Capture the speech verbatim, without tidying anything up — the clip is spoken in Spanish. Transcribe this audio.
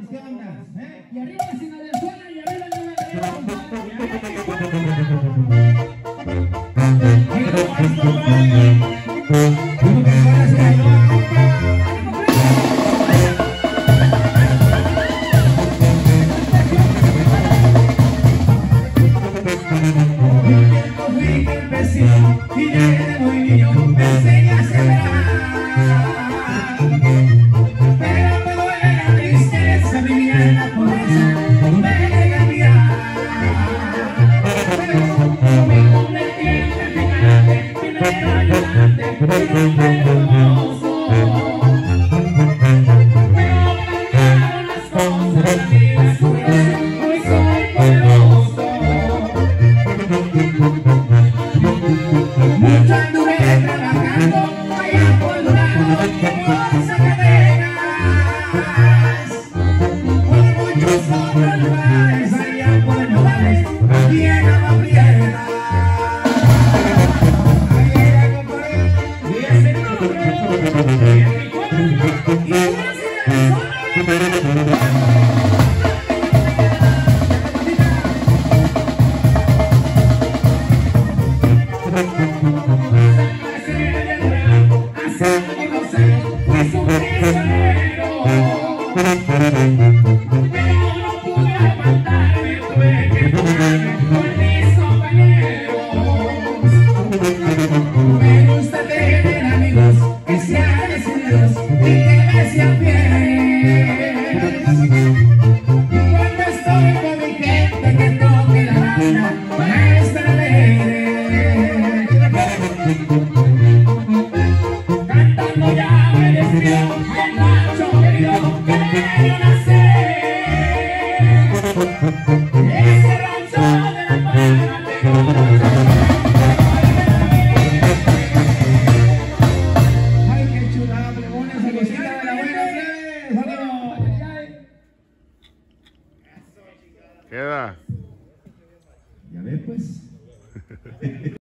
¿qué onda? ¿Eh? Y arriba sin Venezuela y arriba Nueva Guerra, compadre. Y arriba Uno que para se bailó, compa. Un tiempo fui campesino y desde muy niño me enseñé a sembrar. Pero todo era tristeza, vivía en la pobreza, me negué a mirar. Pero me convertí en traficante, primero ayudante, y después famoso. Pero cambiaron las cosas, la vida subió, hoy soy poderoso. Mucho anduve trabajando allá por Dorado como sacaderas, por muchos otros lugares allá por Nogales, aquí en la piedra. Ahí era, compadre, y ese nombre, y en mi cuerpo, y una ciudad pero no pude aguantarme, tuve que tomarme con mis compañeros. Me gusta tener amigos que sean decididos y que me sean fieles. Cuando estoy con mi gente que toque la banda, para estar alegre. Cantando ya me despido al macho querido que me dio nacer. Ese rancho de la palma ay, qué chulada, plebones, saludcita de la buena, plebes, saludos. Queda. Ya ve, pues.